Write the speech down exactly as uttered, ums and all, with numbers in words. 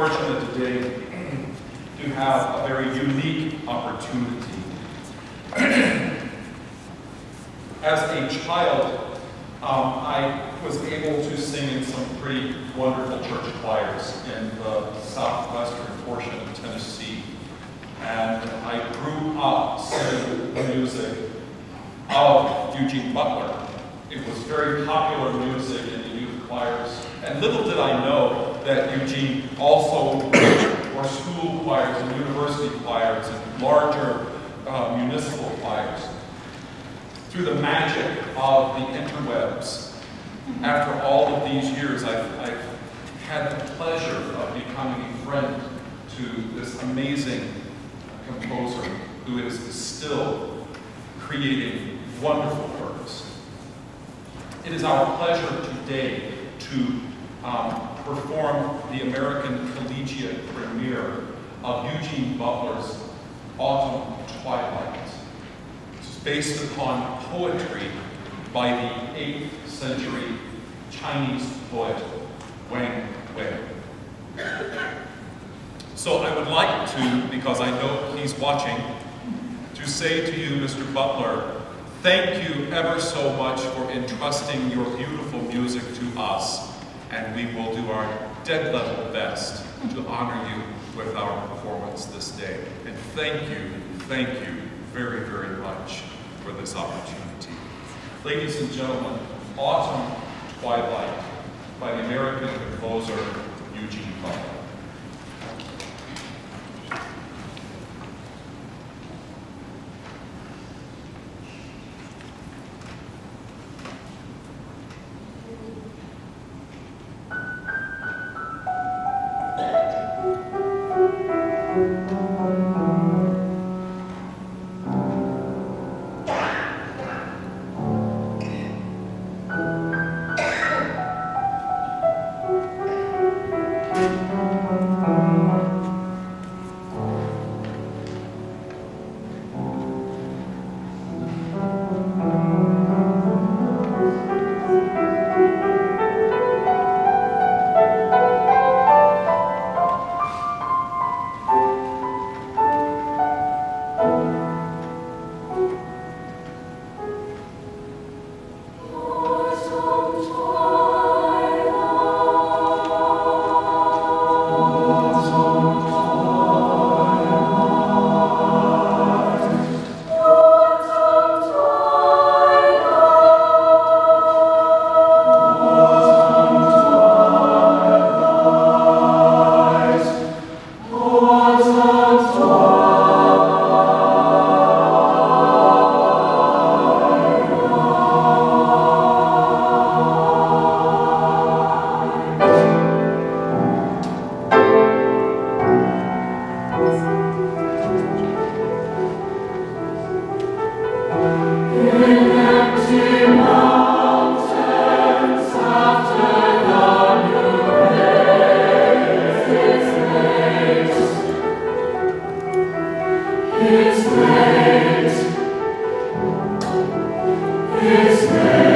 fortunate today to have a very unique opportunity. As a child, um, I was able to sing in some pretty wonderful church choirs in the southwestern portion of Tennessee. And I grew up singing the music of Eugene Butler. It was very popular music in the youth choirs. And little did I know that Eugene also or school choirs and university choirs and larger uh, municipal choirs. Through the magic of the interwebs, after all of these years, I've, I've had the pleasure of becoming a friend to this amazing composer who is still creating wonderful works. It is our pleasure today to um, perform the American collegiate premiere of Eugene Butler's Autumn Twilight. It's based upon poetry by the eighth century Chinese poet Wang Wei. So I would like to, because I know he's watching, to say to you, Mister Butler, thank you ever so much for entrusting your beautiful music to us, and we will do our dead level best to honor you with our performance this day. And thank you, thank you very, very much for this opportunity. Ladies and gentlemen, Autumn Twilight by the American composer Eugene Butler. His name